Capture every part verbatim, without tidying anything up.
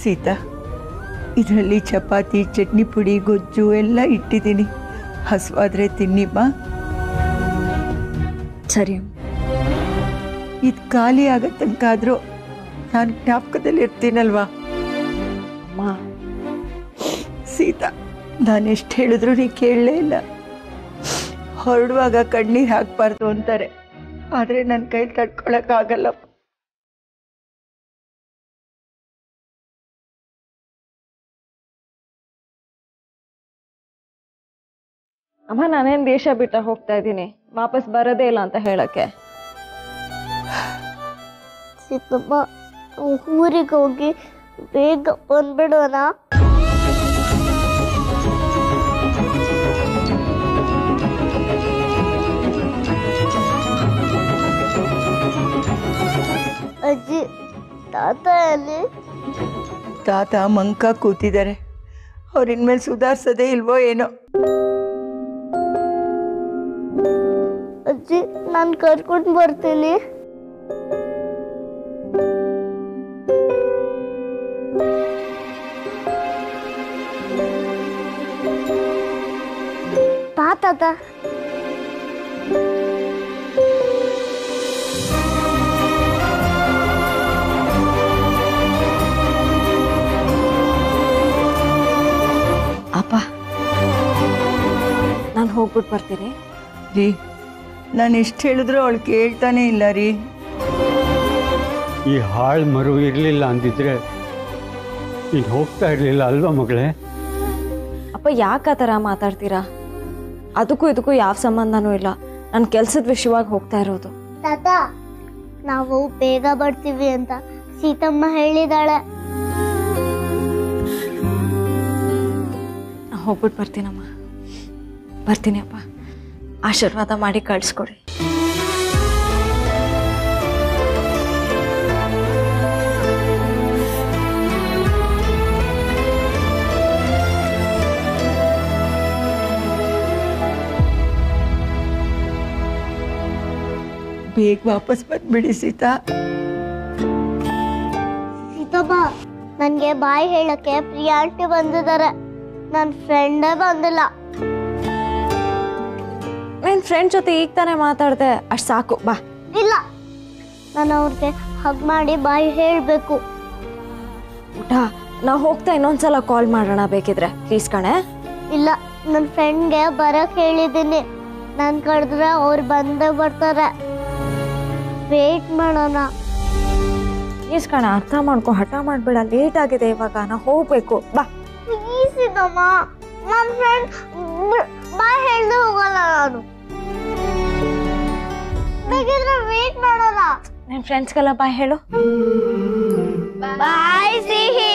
ಸೀತಾ, ಇದರಲ್ಲಿ ಚಪಾತಿ, ಚಟ್ನಿ ಪುಡಿ, ಗೊಜ್ಜು ಎಲ್ಲ ಇಟ್ಟಿದ್ದೀನಿ. ಹಸುವಾದ್ರೆ ತಿನ್ನಿಮ್ಮ. ಸರಿ. ಇದು ಖಾಲಿ ಆಗೋ ತನಕ ಆದರೂ ನಾನು ಜ್ಞಾಪಕದಲ್ಲಿ ಇರ್ತೀನಲ್ವಾ? ಅಮ್ಮ, ಸೀತಾ, ನಾನು ಎಷ್ಟು ಹೇಳಿದ್ರು ನೀ ಕೇಳಲೇ ಇಲ್ಲ. ಹೊರಡುವಾಗ ಕಣ್ಣೀರು ಹಾಕಬಾರ್ದು ಅಂತಾರೆ, ಆದರೆ ನನ್ನ ಕೈ ತಡ್ಕೊಳಕ್ಕಾಗಲ್ಲ. ಅಮ್ಮ, ನಾನೇನು ದೇಶ ಬಿಟ್ಟ ಹೋಗ್ತಾ ಇದ್ದೀನಿ, ವಾಪಸ್ ಬರೋದೇ ಇಲ್ಲ ಅಂತ ಹೇಳಕ್ಕೆ. ಸಿದ್ದಮ್ಮ, ಊರಿಗೆ ಹೋಗಿ ಬೇಗ ಬಂದ್ಬಿಡೋಣ. ಅಜ್ಜಿ, ತಾತ ಎಲ್ಲಿ? ತಾತ ಮಂಕ ಕೂತಿದ್ದಾರೆ. ಅವ್ರ ಇನ್ಮೇಲೆ ಸುಧಾರಿಸೋದೇ ಇಲ್ವೋ ಏನೋ. ಅಜ್ಜಿ, ನಾನು ಕರ್ಕೊಂಡು ಬರ್ತೀನಿ. ಬಾ ತಾತ. ಅಪ್ಪ, ನಾನು ಹೋಗ್ಬಿಟ್ಟು ಬರ್ತೀನಿ ರೀ. ನಾನು ಎಷ್ಟು ಹೇಳಿದ್ರು ಅವಳು ಕೇಳ್ತಾನೆ ಇಲ್ಲ ರೀ. ಈ ಹಾಳು ಮರು ಇರಲಿಲ್ಲ ಅಂದಿದ್ರೆ ನೀನು ಹೋಗ್ತಾ ಇರಲಿಲ್ಲ ಅಲ್ವಾ ಮಗಳೇ? ಅಪ್ಪ, ಯಾಕೆ ಆ ಥರ ಮಾತಾಡ್ತೀರಾ? ಅದಕ್ಕೂ ಇದಕ್ಕೂ ಯಾವ ಸಂಬಂಧನೂ ಇಲ್ಲ. ನನ್ನ ಕೆಲಸದ ವಿಷಯವಾಗಿ ಹೋಗ್ತಾ ಇರೋದು. ತಾತ, ನಾವು ಬೇಗ ಬರ್ತೀವಿ ಅಂತ ಸೀತಮ್ಮ ಹೇಳಿದಾಳೆ. ಹೋಗ್ಬಿಟ್ಟು ಬರ್ತೀನಮ್ಮ. ಬರ್ತೀನಿ ಅಪ್ಪ. ಆಶೀರ್ವಾದ ಮಾಡಿ ಕಳಿಸ್ಕೊಡಿ. ಬೇಗ ವಾಪಸ್ ಬಂದ್ಬಿಡಿ ಸೀತಾ. ಸೀತಮ್ಮ, ನನಗೆ ಬಾಯ್ ಹೇಳಕ್ಕೆ ಪ್ರಿಯಾ ಆಂಟಿ ಬಂದಿದ್ದಾರೆ. ನನ್ನ ಫ್ರೆಂಡೇ ಬಂದಿಲ್ಲ. ನನ್ನ ಫ್ರೆಂಡ್ ಜೊತೆ ಈಗ ತಾನೇ ಮಾತಾಡಿದೆ, ಅಷ್ಟು ಸಾಕು. ಬಾ. ಇಲ್ಲ, ನಾನು ಅವ್ರಿಗೆ ಹಗ್ ಮಾಡಿ ಬಾಯ್ ಹೇಳಬೇಕು. ಊಟ ನಾವು ಹೋಗ್ತಾ ಇನ್ನೊಂದ್ಸಲ ಕಾಲ್ ಮಾಡೋಣ ಬೇಕಿದ್ರೆ, ಪ್ಲೀಸ್ ಕಣೆ. ಇಲ್ಲ, ನನ್ನ ಫ್ರೆಂಡ್ಗೆ ಬರಕ್ಕೆ ಹೇಳಿದ್ದೀನಿ. ನಾನು ಕರೆದ್ರೆ ಅವ್ರು ಬಂದೇ ಬರ್ತಾರೆ. ವೇಟ್ ಮಾಡೋಣ. ಪ್ಲೀಸ್ ಕಣ, ಅರ್ಥ ಮಾಡ್ಕೊ, ಹಠ ಮಾಡಬೇಡ. ಲೇಟ್ ಆಗಿದೆ ಇವಾಗ, ನಾ ಹೋಗ್ಬೇಕು. ಬಾ. ಪ್ಲೀಸ್ ಇದಮ್ಮ, ನನ್ನ ಫ್ರೆಂಡ್ ಬಾಯ್ ಹೇಳ್ದೆ ಹೋಗಲ್ಲ ನಾನು. ಬೇಕಿದ್ರೆ ವೇಟ್ ಮಾಡೋಣ. ನನ್ನ ಫ್ರೆಂಡ್ಸ್ಗೆಲ್ಲ ಬಾಯ್ ಹೇಳು. ಬಾಯ್ ಸಿಹಿ.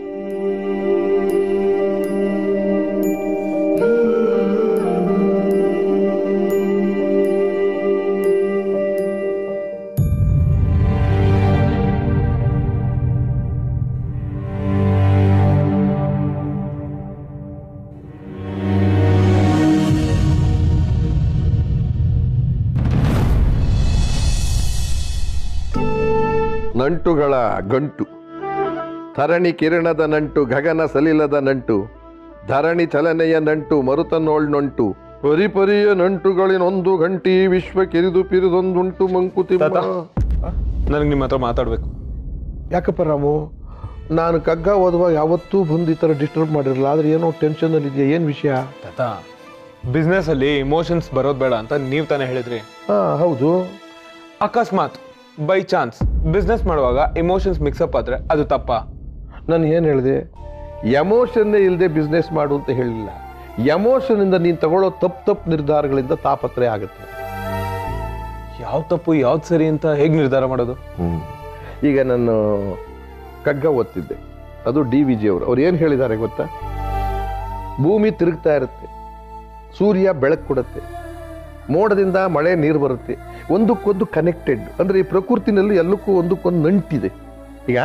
ನಂಟುಗಳ ಗಂಟು, ಧರಣಿ ಕಿರಣದ ನಂಟು, ಗಗನ ಸಲಿಲದ ನಂಟು, ಧರಣಿ ಚಲನೆಯ ನಂಟು, ಮರುತನೋಳ್ ನಂಟು, ಪರಿಪರಿಯ ನಂಟುಗಳಿನೊಂದು ಗಂಟಿ, ವಿಶ್ವ ಕಿರಿದು ಪಿರಿದೊಂದುಂಟು ಮಂಕುತಿಮ್ಮ. ನನಗೆ ನಿಮ್ಮ ಹತ್ರ ಮಾತಾಡಬೇಕು. ಯಾಕಪ್ಪ ರಾಮು, ನಾನು ಕಗ್ಗ ಓದುವಾಗ ಯಾವತ್ತೂ ಬಂದು ಈ ಥರ ಡಿಸ್ಟರ್ಬ್ ಮಾಡಿರಲ್ಲ, ಆದರೆ ಏನೋ ಟೆನ್ಷನಲ್ಲಿ ಇದೆಯಾ? ಏನು ವಿಷಯ? ತಾತ, ಬಿಸ್ನೆಸ್ಸಲ್ಲಿ ಇಮೋಷನ್ಸ್ ಬರೋದು ಬೇಡ ಅಂತ ನೀವು ತಾನೇ ಹೇಳಿದ್ರಿ. ಹಾಂ, ಹೌದು. ಅಕಸ್ಮಾತ್ ಬೈ ಚಾನ್ಸ್ ಬಿಸ್ನೆಸ್ ಮಾಡುವಾಗ ಇಮೋಷನ್ಸ್ ಮಿಕ್ಸಪ್ ಆದರೆ ಅದು ತಪ್ಪ? ನಾನು ಏನು ಹೇಳಿದೆ? ಎಮೋಷನ್ನೇ ಇಲ್ಲದೆ ಬಿಸ್ನೆಸ್ ಮಾಡು ಅಂತ ಹೇಳಿಲ್ಲ. ಎಮೋಷನಿಂದ ನೀನು ತಗೊಳ್ಳೋ ತಪ್ಪು ತಪ್ಪು ನಿರ್ಧಾರಗಳಿಂದ ತಾಪತ್ರಯ ಆಗುತ್ತೆ. ಯಾವ ತಪ್ಪು ಯಾವ್ದು ಸರಿ ಅಂತ ಹೇಗೆ ನಿರ್ಧಾರ ಮಾಡೋದು? ಹ್ಞೂ ಈಗ ನಾನು ಕಗ್ಗ ಓದ್ತಿದ್ದೆ, ಅದು ಡಿ ವಿ ಜಿ ಅವರು. ಅವ್ರು ಏನು ಹೇಳಿದ್ದಾರೆ ಗೊತ್ತಾ? ಭೂಮಿ ತಿರುಗ್ತಾ ಇರುತ್ತೆ, ಸೂರ್ಯ ಬೆಳಕು ಕೊಡುತ್ತೆ, ಮೋಡದಿಂದ ಮಳೆ ನೀರು ಬರುತ್ತೆ, ಒಂದಕ್ಕೊಂದು ಕನೆಕ್ಟೆಡ್. ಅಂದರೆ ಈ ಪ್ರಕೃತಿನಲ್ಲಿ ಎಲ್ಲಕ್ಕೂ ಒಂದಕ್ಕೊಂದು ನಂಟಿದೆ. ಈಗ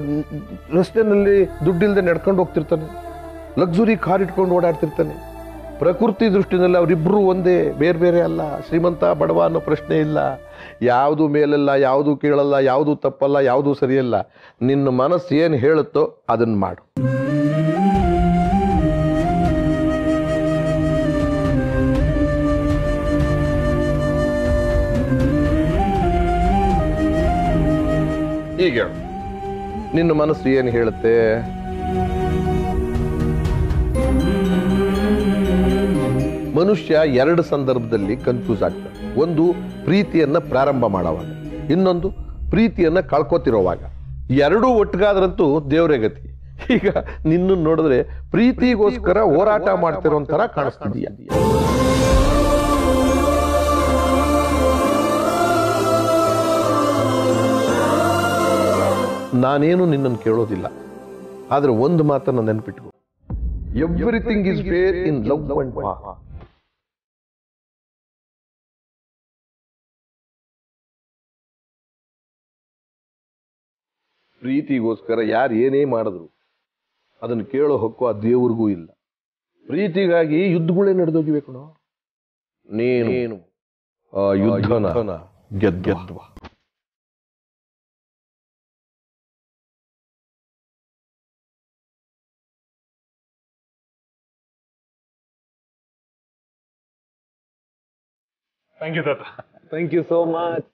ರಸ್ತೆನಲ್ಲಿ ದುಡ್ಡಿಲ್ಲದೆ ನಡ್ಕೊಂಡು ಹೋಗ್ತಿರ್ತಾನೆ, ಲಕ್ಸುರಿ ಕಾರ್ ಇಟ್ಕೊಂಡು ಓಡಾಡ್ತಿರ್ತಾನೆ, ಪ್ರಕೃತಿ ದೃಷ್ಟಿನಲ್ಲಿ ಅವರಿಬ್ಬರು ಒಂದೇ, ಬೇರೆ ಬೇರೆ ಅಲ್ಲ. ಶ್ರೀಮಂತ ಬಡವ ಅನ್ನೋ ಪ್ರಶ್ನೆ ಇಲ್ಲ. ಯಾವುದು ಮೇಲಲ್ಲ, ಯಾವುದು ಕೀಳಲ್ಲ, ಯಾವುದು ತಪ್ಪಲ್ಲ, ಯಾವುದು ಸರಿಯಲ್ಲ. ನಿನ್ನ ಮನಸ್ಸು ಏನು ಹೇಳುತ್ತೋ ಅದನ್ನು ಮಾಡು. ಈಗ ನಿನ್ನ ಮನಸ್ಸು ಏನು ಹೇಳುತ್ತೆ? ಮನುಷ್ಯ ಎರಡು ಸಂದರ್ಭದಲ್ಲಿ ಕನ್ಫ್ಯೂಸ್ ಆಗ್ತಾನೆ. ಒಂದು ಪ್ರೀತಿಯನ್ನ ಪ್ರಾರಂಭ ಮಾಡೋವಾಗ, ಇನ್ನೊಂದು ಪ್ರೀತಿಯನ್ನ ಕಳ್ಕೊತಿರೋವಾಗ. ಎರಡೂ ಒಟ್ಟಿಗಾದ್ರಂತೂ ದೇವರೇ ಗತಿ. ಈಗ ನಿನ್ನ ನೋಡಿದ್ರೆ ಪ್ರೀತಿಗೋಸ್ಕರ ಹೋರಾಟ ಮಾಡ್ತಿರೋ ತರ ಕಾಣಿಸ್ತಿದೀಯ. ನಾನೇನು ನಿನ್ನನ್ನು ಕೇಳೋದಿಲ್ಲ, ಆದ್ರೆ ಒಂದು ಮಾತನ್ನ ನೆನ್ಪಿಟ್ಕೊ, everything is fair in love and war. ಪ್ರೀತಿಗೋಸ್ಕರ ಯಾರು ಏನೇ ಮಾಡಿದ್ರು ಅದನ್ನು ಕೇಳೋ ಹಕ್ಕು ಆ ದೇವ್ರಿಗೂ ಇಲ್ಲ. ಪ್ರೀತಿಗಾಗಿ ಯುದ್ಧಗಳೇ ನಡೆದೋಗಿವೆ ಕಣೋ. ನೀನು ಆ ಯುದ್ಧನ ಗೆದ್ವಾ. ಥ್ಯಾಂಕ್ ಯು ತಾತ. Thank you so much.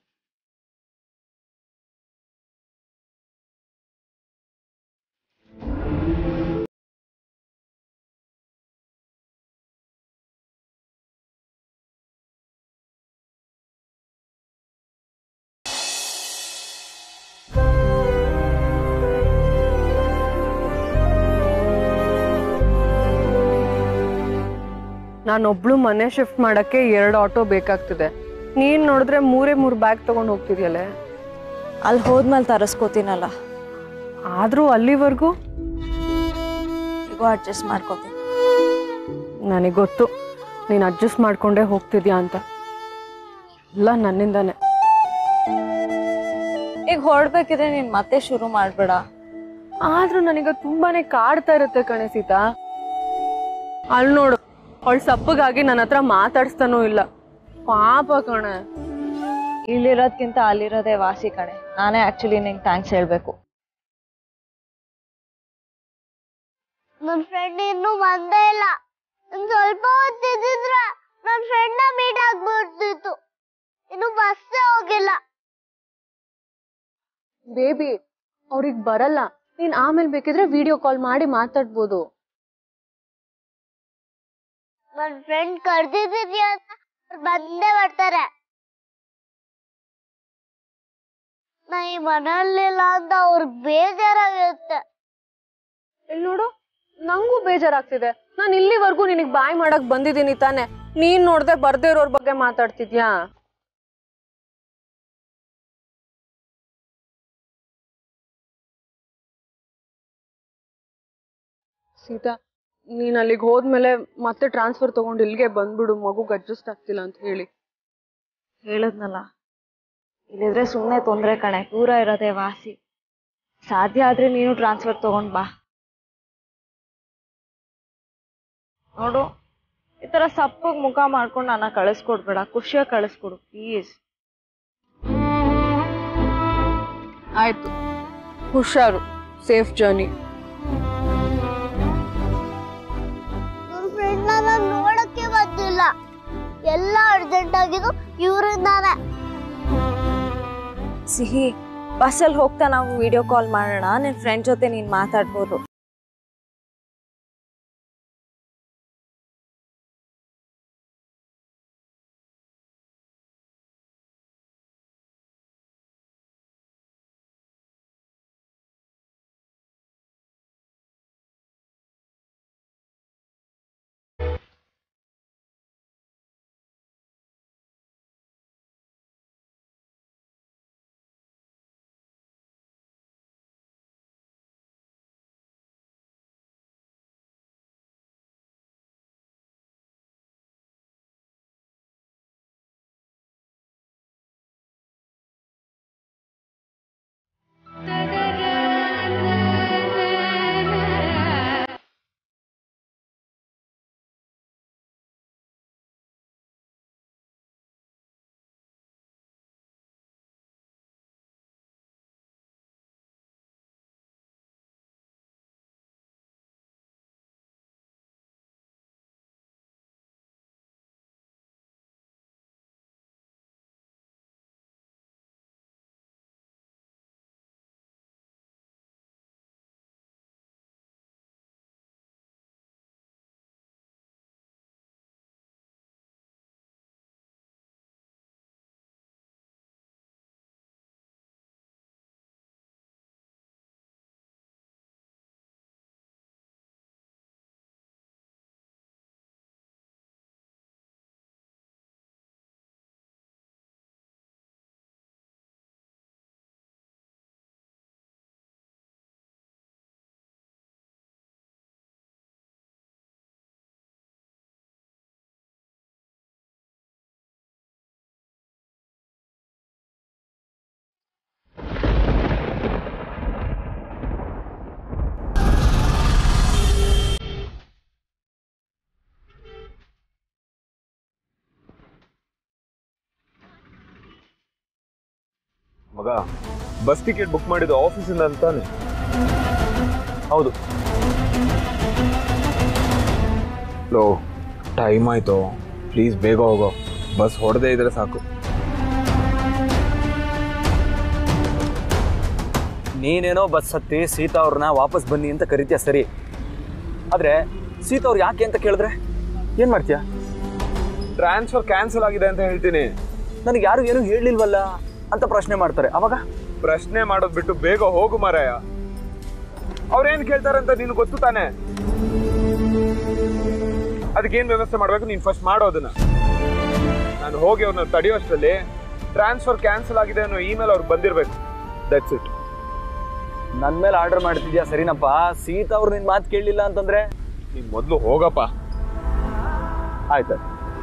ನಾನೊಬ್ಳು ಮನೆ ಶಿಫ್ಟ್ ಮಾಡಕ್ಕೆ ಎರಡು ಆಟೋ ಬೇಕಾಗ್ತಿದೆ. ನೀನ್ ನೋಡಿದ್ರೆ ಮೂರೇ ಮೂರು ಬ್ಯಾಗ್ ತಗೊಂಡು ಹೋಗ್ತಿದ್ಯಲ್ಲೇ. ಅಲ್ಲಿ ಹೋದ್ಮೇಲೆ ತರಿಸ್ಕೋತೀನಲ್ಲ. ಆದ್ರೂ ಅಲ್ಲಿವರೆಗೂ ಈಗ ಅಡ್ಜಸ್ಟ್ ಮಾಡ್ಕೋತೀನಿ. ನನಗೆ ಗೊತ್ತು ನೀನು ಅಡ್ಜಸ್ಟ್ ಮಾಡ್ಕೊಂಡೇ ಹೋಗ್ತಿದ್ಯಾ ಅಂತ. ಎಲ್ಲ ನನ್ನಿಂದಾನೆ. ಈಗ ಹೊರಡ್ಬೇಕಿದ್ರೆ ನೀನ್ ಮತ್ತೆ ಶುರು ಮಾಡ್ಬೇಡ. ಆದ್ರೂ ನನಗೆ ತುಂಬಾನೇ ಕಾಡ್ತಾ ಇರುತ್ತೆ ಕಣೆ ಸೀತಾ. ಅಲ್ಲಿ ನೋಡು, ಅವಳು ಸಪ್ಪಗಾಗಿ ನನ್ನ ಹತ್ರ ಮಾತಾಡ್ಸ್ತಾನೂ ಇಲ್ಲ. ಪಾಪ ಕಣೆ. ಇಲ್ಲಿರೋದ್ಕಿಂತ ಅಲ್ಲಿರೋದೇ ವಾಸಿ ಕಣೆ. ನಾನೇ ಆಕ್ಚುಲಿ ನಿಂಗೆ ಥ್ಯಾಂಕ್ಸ್ ಹೇಳ್ಬೇಕು. ನನ್ ಫ್ರೆಂಡ್ ಇನ್ನೂ ಬಂದೇ ಇಲ್ಲ. ಇನ್ ಸ್ವಲ್ಪ ಹೊತ್ತಿದ್ರೆ ನನ್ ಫ್ರೆಂಡ್ ನ ಮೀಟ್ ಆಗ್ಬಿಡ್ತಿತ್ತು. ಇನ್ನು ಬಸ್ಸೇ ಹೋಗಿಲ್ಲ. ಬೇಬಿ, ಅವ್ರಿಗೆ ಬರಲ್ಲ. ನೀನ್ ಆಮೇಲೆ ಬೇಕಿದ್ರೆ ವಿಡಿಯೋ ಕಾಲ್ ಮಾಡಿ ಮಾತಾಡ್ಬೋದು. ನನ್ ಫ್ರೆಂಡ್ ಕರ್ದಿದ್ಯಾ ಅಂತ ಬಂದೇ ಬರ್ತಾರೆ. ನಾ ಈ ಮನೆಯಲ್ಲಿಲ್ಲ ಅಂತ ಅವ್ರಿಗೆ ಬೇಜಾರಾಗಿರುತ್ತೆ. ಇಲ್ಲಿ ನೋಡು, ನಂಗೂ ಬೇಜಾರಾಗ್ತಿದೆ. ನಾನು ಇಲ್ಲಿವರೆಗೂ ನಿನಗ್ ಬಾಯ್ ಮಾಡಕ್ ಬಂದಿದ್ದೀನಿ ತಾನೆ. ನೀನ್ ನೋಡ್ದೆ ಬರ್ದೇ ಇರೋರ್ ಬಗ್ಗೆ ಮಾತಾಡ್ತಿದ್ಯಾ? ಸೀತಾ, ನೀನ್ ಅಲ್ಲಿಗೆ ಹೋದ್ಮೇಲೆ ಮತ್ತೆ ಟ್ರಾನ್ಸ್ಫರ್ ತಗೊಂಡು ಇಲ್ಲಿಗೆ ಬಂದ್ಬಿಡು. ಮಗುಗ್ ಅಡ್ಜಸ್ಟ್ ಆಗ್ತಿಲ್ಲ ಅಂತ ಹೇಳಿ ಹೇಳದ್ನಲ್ಲ, ಇಲ್ಲಿದ್ರೆ ಸುಮ್ಮನೆ ತೊಂದ್ರೆ ಕಣೆ. ದೂರ ಇರೋದೇ ವಾಸಿ. ಸಾಧ್ಯ ಆದ್ರೆ ನೀನು ಟ್ರಾನ್ಸ್ಫರ್ ತಗೊಂಡ್ ಬಾ. ನೋಡು, ಈ ತರ ಸಪ್ಪಗ್ ಮುಖ ಮಾಡ್ಕೊಂಡು ನನ್ನ ಕಳಿಸ್ಕೊಡ್ಬೇಡ. ಖುಷಿಯಾಗಿ ಕಳಿಸ್ಕೊಡು ಪ್ಲೀಸ್. ಆಯ್ತು, ಹುಷಾರು. Safe journey. ನನ್ ಫ್ರೆಂಡ್ ನಾನು ನೋಡಕ್ಕೆ ಬಂದಿಲ್ಲ. ಎಲ್ಲ ಅರ್ಜೆಂಟ್ ಆಗಿದ್ದು ಇವ್ರಿಂದಾನೆ. ಸಿಹಿ, ಬಸ್ಸಲ್ಲಿ ಹೋಗ್ತಾ ನಾವು ವಿಡಿಯೋ ಕಾಲ್ ಮಾಡೋಣ. ನಿನ್ ಫ್ರೆಂಡ್ ಜೊತೆ ನೀನ್ ಮಾತಾಡ್ಬೋದು. ಮಗ ಬಸ್ ಟಿಕೆಟ್ ಬುಕ್ ಮಾಡಿದ್ದು ಆಫೀಸಿಂದ ಅಂತಾನೆ. ಹೌದು. ಲೋ ಟೈಮ್ ಆಯ್ತು, ಪ್ಲೀಸ್ ಬೇಗ ಹೋಗೋ. ಬಸ್ ಹೊಡೆದೇ ಇದ್ರೆ ಸಾಕು. ನೀನೇನೋ ಬಸ್ ಹತ್ತಿ ಸೀತಾ ಅವ್ರನ್ನ ವಾಪಸ್ ಬನ್ನಿ ಅಂತ ಕರಿತೀಯ ಸರಿ, ಆದ್ರೆ ಸೀತಾ ಅವ್ರು ಯಾಕೆ ಅಂತ ಕೇಳಿದ್ರೆ ಏನ್ ಮಾಡ್ತೀಯ? ಟ್ರಾನ್ಸ್ಫರ್ ಕ್ಯಾನ್ಸಲ್ ಆಗಿದೆ ಅಂತ ಹೇಳ್ತೀನಿ. ನನಗೆ ಯಾರು ಏನು ಹೇಳಿಲ್ವಲ್ಲ ಅಂತ ಪ್ರಶ್ನೆ ಮಾಡ್ತಾರೆ. ಅವಾಗ ಪ್ರಶ್ನೆ ಮಾಡೋದ್ ಬಿಟ್ಟು ಬೇಗ ಹೋಗು ಮಾರಾಯ. ಅವ್ರೇನ್ ಕೇಳ್ತಾರೆ ಅಂತ ನಿನ್ ಗೊತ್ತು ತಾನೆ. ಅದಕ್ಕೇನ್ ವ್ಯವಸ್ಥೆ ಮಾಡ್ಬೇಕು ನೀನ್ ಫಸ್ಟ್ ಮಾಡೋದನ್ನ. ನಾನು ಹೋಗಿ ಅವ್ರನ್ನ ತಡೆಯೋಷ್ಟರಲ್ಲಿ ಟ್ರಾನ್ಸ್ಫರ್ ಕ್ಯಾನ್ಸಲ್ ಆಗಿದೆ ಅನ್ನೋ ಇಮೇಲ್ ಅವ್ರಿಗೆ ಬಂದಿರ್ಬೇಕು. That's it. ನನ್ ಮೇಲೆ ಆರ್ಡರ್ ಮಾಡ್ತಿದ್ಯಾ ಸರಿನಪ್ಪ. ಸೀತಾ ಅವ್ರು ನಿನ್ ಮಾತು ಕೇಳಲಿಲ್ಲ ಅಂತಂದ್ರೆ ನೀನ್ ಮೊದ್ಲು ಹೋಗಪ್ಪ. ಆಯ್ತು.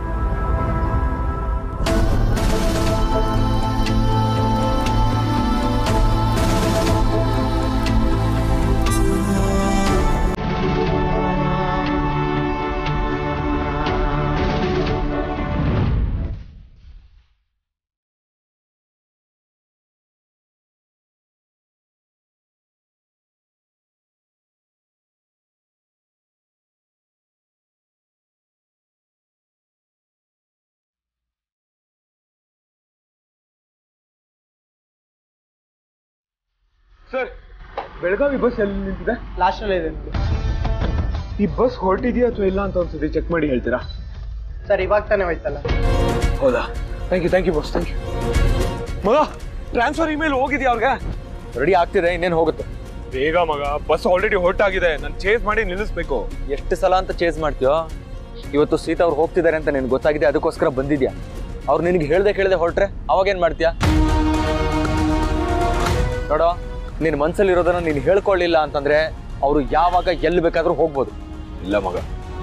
ಸರ್, ಬೆಳಗಾವಿ ಬಸ್ ಎಲ್ಲಿ ನಿಂತಿದೆ? ಲಾಸ್ಟ್ ಅಲ್ಲೇ ಇದೆ. ಈ ಬಸ್ ಹೊರಟಿದೆಯಾ ಅಥವಾ ಇಲ್ಲ ಅಂತ ಒಂದ್ಸತಿ ಚೆಕ್ ಮಾಡಿ ಹೇಳ್ತೀರಾ? ಸರ್ ಇವಾಗ ತಾನೇ ಹೋಯ್ತಲ್ಲ. ಹೌದಾ? Thank you thank you boss, thank you. ಮಗ ಟ್ರಾನ್ಸ್ಫರ್ ಇಮೇಲ್ ಹೋಗಿದ್ಯಾ ಅವ್ರಿಗೆ? ರೆಡಿ ಆಗ್ತಿದೆ, ಇನ್ನೇನು ಹೋಗುತ್ತೆ. ಬೇಗ ಮಗ, ಬಸ್ ಆಲ್ರೆಡಿ ಹೊರಟಾಗಿದೆ. ನಾನು ಚೇಸ್ ಮಾಡಿ ನಿಲ್ಲಿಸ್ಬೇಕು. ಎಷ್ಟು ಸಲ ಅಂತ ಚೇಸ್ ಮಾಡ್ತೀಯೋ? ಇವತ್ತು ಸೀತಾ ಅವ್ರು ಹೋಗ್ತಿದ್ದಾರೆ ಅಂತ ನಿನ್ಗೆ ಗೊತ್ತಾಗಿದೆ, ಅದಕ್ಕೋಸ್ಕರ ಬಂದಿದ್ಯಾ. ಅವ್ರು ನಿನಗೆ ಹೇಳ್ದೆ ಕೇಳದೆ ಹೊರಟ್ರೆ ಅವಾಗೇನು ಮಾಡ್ತೀಯಾ? ನೋಡೋ, ನಿನ್ನ ಮನಸ್ಸಲ್ಲಿರೋದನ್ನ ನೀನು ಹೇಳ್ಕೊಳ್ಳಿಲ್ಲ ಅಂತಂದ್ರೆ ಅವರು ಯಾವಾಗ ಎಲ್ಲಿ ಬೇಕಾದ್ರೂ ಹೋಗ್ಬೋದು. ಇಲ್ಲ ಮಗ,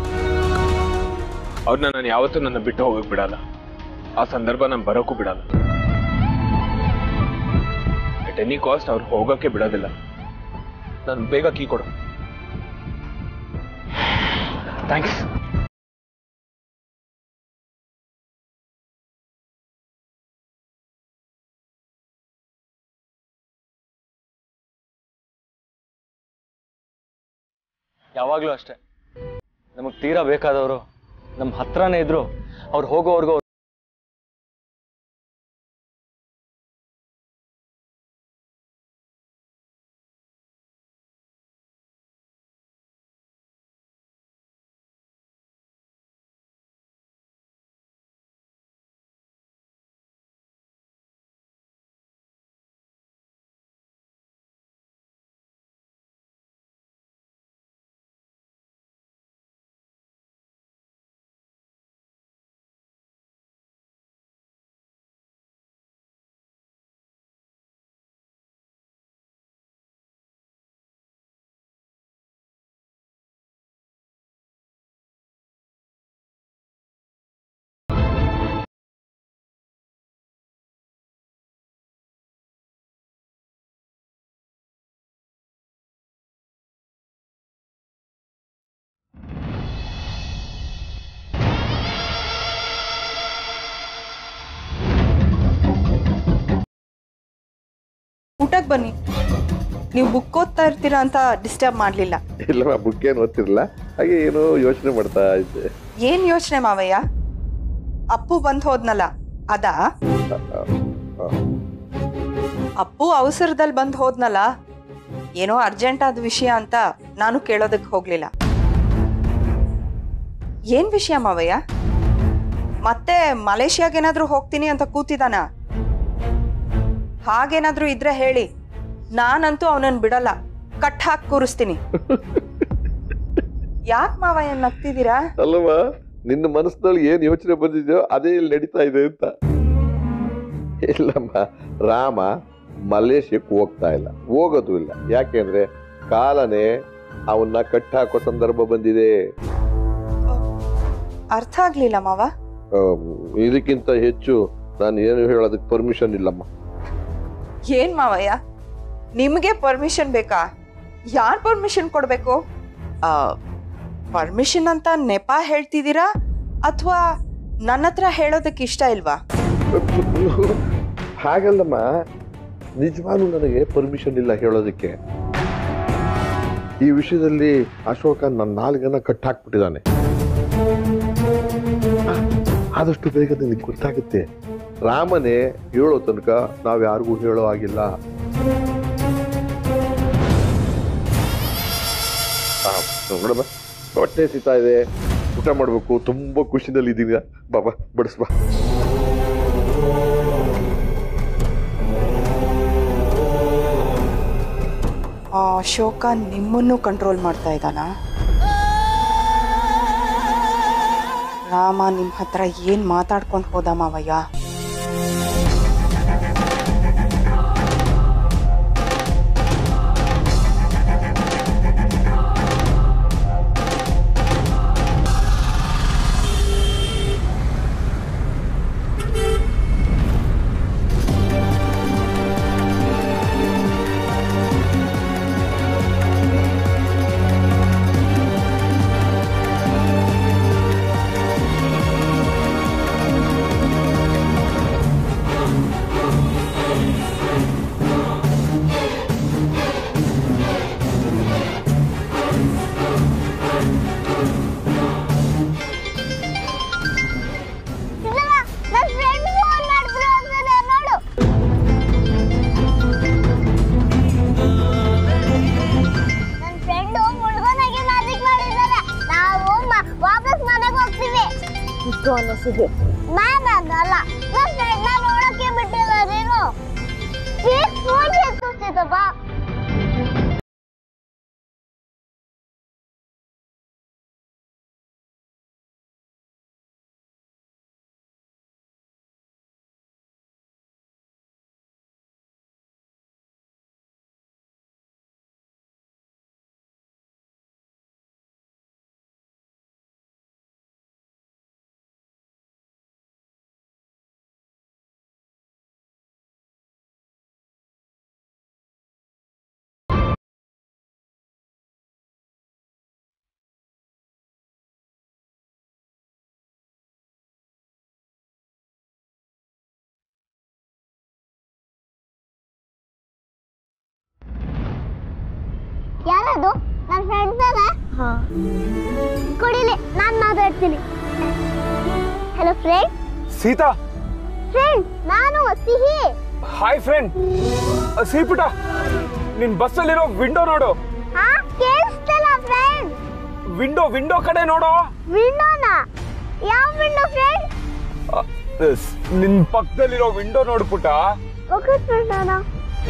ಅವ್ರನ್ನ ನಾನು ಯಾವತ್ತೂ ನನ್ನ ಬಿಟ್ಟು ಹೋಗಕ್ ಬಿಡಲ್ಲ. ಆ ಸಂದರ್ಭ ನಾನು ಬರೋಕ್ಕೂ ಬಿಡಲ್ಲ. ಅಟ್ ಎನಿ ಕಾಸ್ಟ್ ಅವ್ರು ಹೋಗಕ್ಕೆ ಬಿಡೋದಿಲ್ಲ. ನಾನು ಬೇಗ ಕೀ ಕೊಡು. ಥ್ಯಾಂಕ್ಸ್. ಯಾವಾಗಲೂ ಅಷ್ಟೇ, ನಮಗೆ ತೀರಾ ಬೇಕಾದವರು ನಮ್ಮ ಹತ್ರನೇ ಇದ್ರು ಅವ್ರು ಹೋಗೋವರೆಗೂ ಊಟಕ್ಕೆ ಬನ್ನಿ. ನೀವು ಬುಕ್ ಓದ್ತಾ ಇರ್ತೀರಾ ಅಂತ ಡಿಸ್ಟರ್ಬ್ ಮಾಡಲಿಲ್ಲ. ಇಲ್ಲಮ್ಮ, ಬುಕ್ ಏನು ಓದ್ತಿರಲಿಲ್ಲ, ಹಾಗೆ ಏನೋ ಯೋಚನೆ ಮಾಡ್ತಾ ಇದ್ದೆ. ಏನ್ ಯೋಚನೆ ಮಾವಯ್ಯ? ಅಪ್ಪು ಬಂದ್ ಹೋದ್ನಲ್ಲ ಅದಾ? ಅಪ್ಪು ಅವಸರದಲ್ಲಿ ಬಂದ್ ಹೋದ್ನಲ್ಲ, ಏನೋ ಅರ್ಜೆಂಟ್ ಆದ ವಿಷಯ ಅಂತ ನಾನು ಕೇಳೋದಕ್ಕೆ ಹೋಗ್ಲಿಲ್ಲ. ಏನ್ ವಿಷಯ ಮಾವಯ್ಯ? ಮತ್ತೆ ಮಲೇಷಿಯಾಗೇನಾದ್ರೂ ಹೋಗ್ತೀನಿ ಅಂತ ಕೂತಿದಾನ? ಹಾಗೇನಾದ್ರೂ ಇದ್ರೆ ಹೇಳಿ, ನಾನಂತೂ ಅವನನ್ನ ಬಿಡಲ್ಲ, ಕಟ್ ಹಾಕಿ ಕೂರಿಸ್ತೀನಿ. ಯಾಕೆ ಮಾವಯ್ಯ ನಗ್ತಿದ್ದೀರಾ? ಅಲ್ಲವಾ, ನಿನ್ನ ಮನಸ್ಸಿನಲ್ಲಿ ಏನ್ ಯೋಚನೆ ಬಂದಿದೆಯೋ ಅದೇ ಇಲ್ಲಿ ನಡೀತಾ ಇದೆ ಅಂತ. ಇಲ್ಲಮ್ಮ, ರಾಮ ಮಲೇಷ್ಯಾಕ್ಕೆ ಹೋಗ್ತಾ ಇಲ್ಲ, ಹೋಗೋದು ಇಲ್ಲ. ಯಾಕೆಂದ್ರೆ ಕಾಲನೇ ಅವನ್ನ ಕಟ್ಟಾಕೋ ಸಂದರ್ಭ ಬಂದಿದೆ. ಅರ್ಥ ಆಗ್ಲಿಲ್ಲ ಮಾವ. ಇದಕ್ಕಿಂತ ಹೆಚ್ಚು ನಾನು ಏನು ಹೇಳೋದಕ್ಕೆ ಪರ್ಮಿಷನ್ ಇಲ್ಲಮ್ಮ. ಏನ್ ಮಾವಯ್ಯ, ನಿಮಗೆ ಪರ್ಮಿಷನ್ ಬೇಕಾ? ಯಾರ್ ಪರ್ಮಿಷನ್ ಕೊಡ್ಬೇಕು? ಪರ್ಮಿಷನ್ ಅಂತ ನೆಪ ಹೇಳ್ತಿದ್ದೀರಾ ಅಥವಾ ನನ್ನ ಹತ್ರ ಹೇಳೋದಕ್ಕೆ ಇಷ್ಟ ಇಲ್ವಾ? ಹಾಗಲ್ಲಮ್ಮ, ನಿಜವಾಗ್ಲೂ ನನಗೆ ಪರ್ಮಿಷನ್ ಇಲ್ಲ ಹೇಳೋದಕ್ಕೆ. ಈ ವಿಷಯದಲ್ಲಿ ಅಶೋಕ ನನ್ನ ನಾಲ್ಗನ್ನ ಕಟ್ಟಾಕ್ಬಿಟ್ಟಿದ್ದಾನೆ. ಆದಷ್ಟು ಬೇಗ ನಿನಗೆ ಗೊತ್ತಾಗುತ್ತೆ. ರಾಮನೇ ಹೇಳೋ ತನಕ ನಾವ್ ಯಾರಿಗೂ ಹೇಳೋ ಆಗಿಲ್ಲ. ನೋಡಮ್ಮ, ಹೊಟ್ಟೆ ಸಿಗ್ತಾ ಇದೆ, ಊಟ ಮಾಡ್ಬೇಕು, ತುಂಬಾ ಖುಷಿನಲ್ಲಿ ಇದ್ದೀವಿ. ಬಾಬಾ ಬಡಿಸ್ಬಾ. ಆ ಅಶೋಕ ನಿಮ್ಮನ್ನು ಕಂಟ್ರೋಲ್ ಮಾಡ್ತಾ ಇದ್ದಾನ? ರಾಮ ನಿಮ್ಮ ಹತ್ರ ಏನ್ ಮಾತಾಡ್ಕೊಂಡು ಹೋದ ಮಾವಯ್ಯ? ಅನ್ನಿಸಿದೆ. ನಾನಲ್ಲ, ನನ್ನ ಫ್ರೆಂಡ್ನ ನೋಡಕ್ಕೆ ಬಿಟ್ಟಿಲ್ಲ ನೀನು. ಫೋನ್ ಎತ್ತಿಸ್ತೈತಪ್ಪ. ಯಾರದು? ನನ್ನ ಫ್ರೆಂಡ್ ತಾನೆ? ಹಾ, ಕೊಡಿಲಿ, ನಾನು ಮಾತಾಡ್ತೀನಿ. Hello friend. ಸೀತಾ. ಫ್ರೆಂಡ್, ನಾನು ಸಿಹಿ. Hi friend. ಸೀಪುಟ, ನಿನ್ ಬಸ್ ಅಲ್ಲಿರೋ ವಿಂಡೋ ನೋಡು. ಹಾ, ಕೇಳಿಸ್ತಿಲ್ಲ ಫ್ರೆಂಡ್. ವಿಂಡೋ ವಿಂಡೋ ಕಡೆ ನೋಡು. ವಿಂಡೋನಾ? ಯಾವ ವಿಂಡೋ ಫ್ರೆಂಡ್? ನಿನ್ ಪಕ್ಕದಲ್ಲಿರೋ ವಿಂಡೋ ನೋಡು ಪುಟ. Okay friend. ನಾನು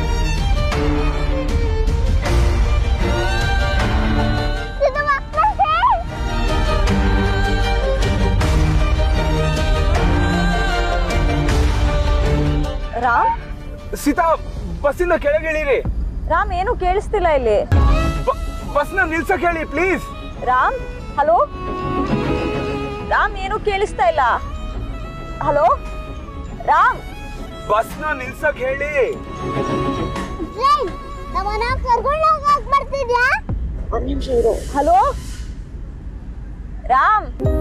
ರಾಮ್. ಸೀತಾ, ಬಸ್ಸಿಂದ ಕೆಳಗಿಳಿರಿ. ರಾಮ್, ಏನು ಕೇಳಿಸ್ತಿಲ್ಲ ಇಲ್ಲಿ. ಬಸ್ನ ನಿಲ್ಸಕ್ ಹೇಳಿ ಪ್ಲೀಸ್. ರಾಮ್, ಹಲೋ ರಾಮ್, ಏನು ಕೇಳಿಸ್ತಾ ಇಲ್ಲ. ಹಲೋ ರಾಮ್, ಬಸ್ನ ನಿಲ್ಸಕ್ ಹೇಳಿ. ಫ್ರೆಂಡ್, ನಮ್ಮನ್ನ ಕರ್ಕೊಂಡು ಹೋಗಕ್ ಬರ್ತಿದ್ಯಾ? ಒಂದ್ ನಿಮಿಷ ಇರು. ಹಲೋ ರಾಮ್.